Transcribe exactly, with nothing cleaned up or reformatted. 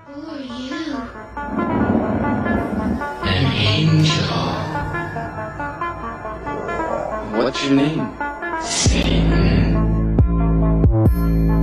Who are you? An angel. What's your name? Satan.